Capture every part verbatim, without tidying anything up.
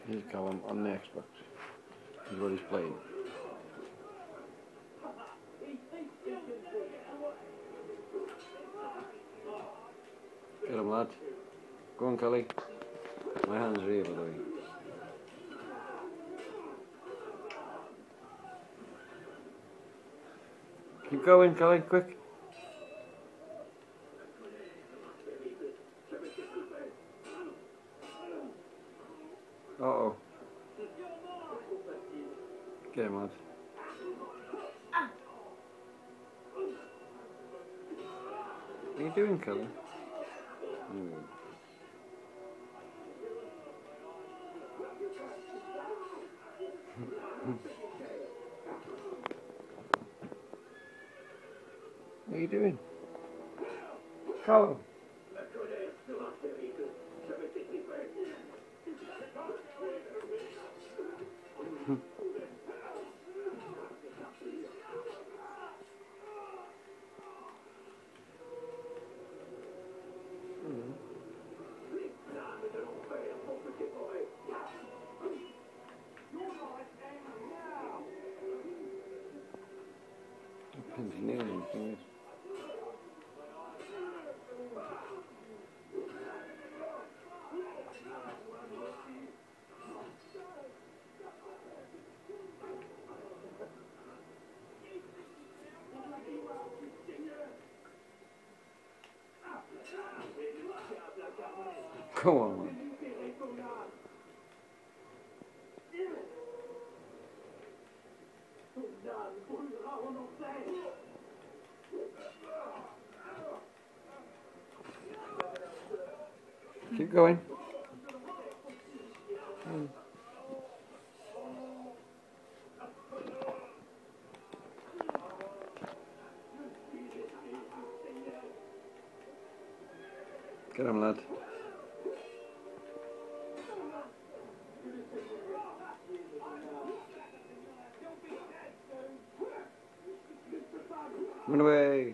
Here's Callum on the Xbox. Here's what he's playing. Get him, lad. Go on, Kelly. My hands are here, by the way. Keep going, Kelly, quick. Uh oh. Get him, lad. What are you doing, Kelly? Hmm. What are you doing? Callum. Pin's nailing things. Go on, man. Keep going. Mm. Get him, lad. Run away.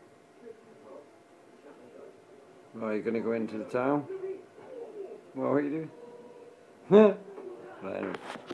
Oh, are you going to go into the town? Well, what are you doing? Right, anyway.